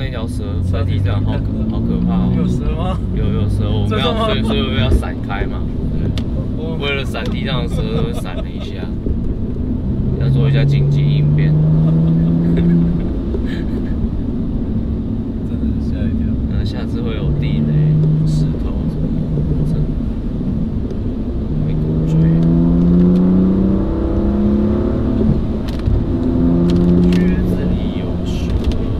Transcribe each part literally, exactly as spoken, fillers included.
一条蛇在地上，好可好可怕哦！ 有蛇吗？ 有有蛇，我们要所以所以我们要闪开嘛。对，为了闪地上的蛇，闪了一下，要做一下紧急应变。 真的是吓一跳。 那下次会有地雷、石头什么，真的会鼓吹。靴子里有蛇。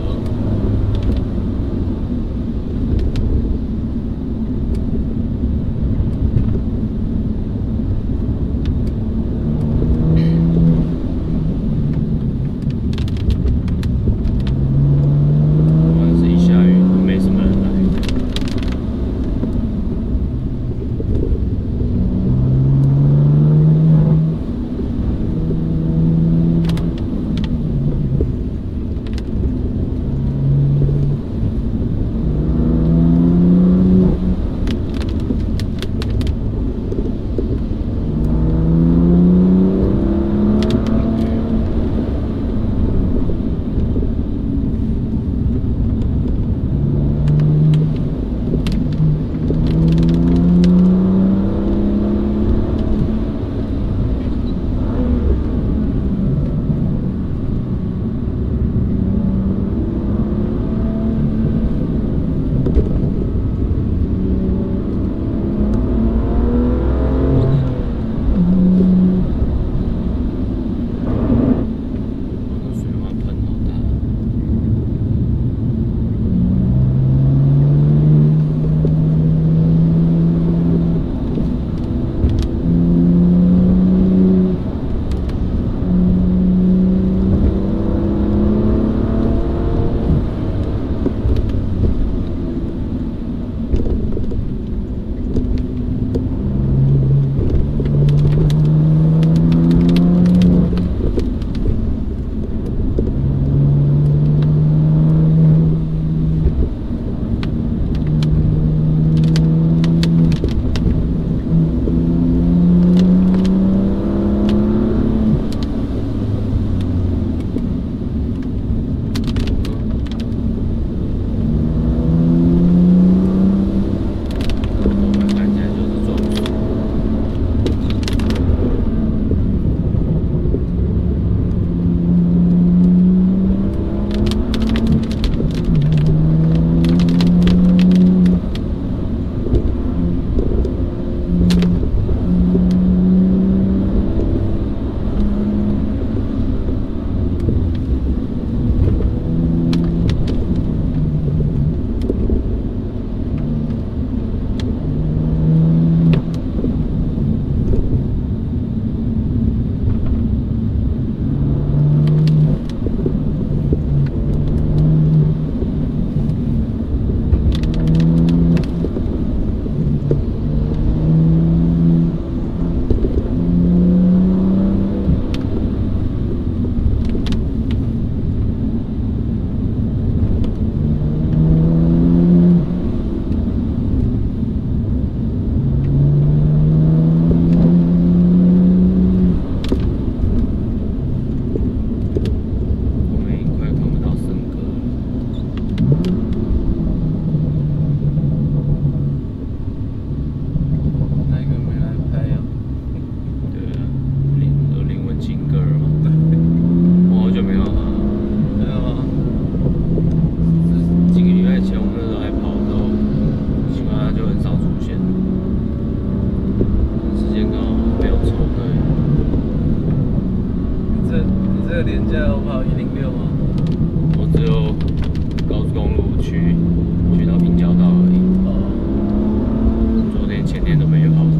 廉价我跑一零六吗？ 我只有高速公路去去到平交道而已。哦。昨天前天都没有跑。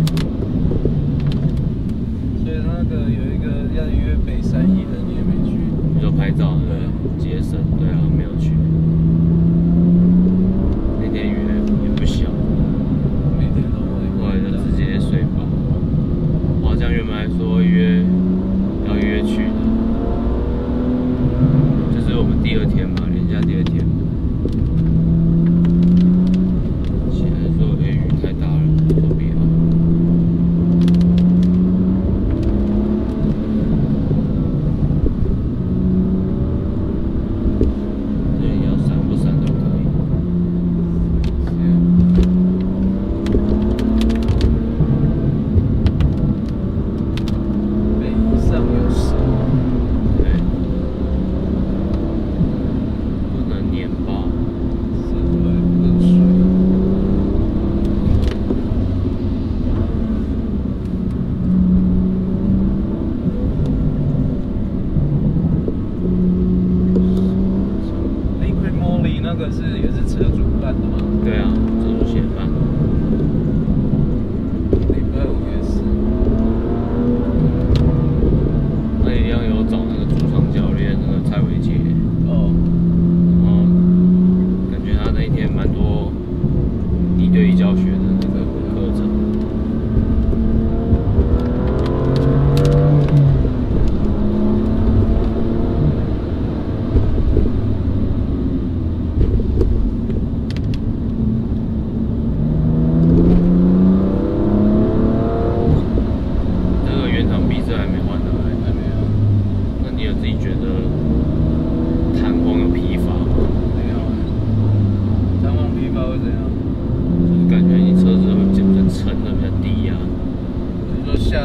所以那个有一个要约北山一的，你也没去。 你说拍照的杰森，对啊，没有去。那天约也不小， 每天都会。 后来就直接睡饱。我好像原本还说约要约去的。就是我们第二天嘛，连假第二天。起来说，哎、欸，雨太大了，说不要。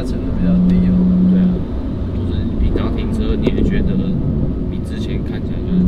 成的比较低哦。 对啊，就是平常停车，你也觉得比之前看起来就是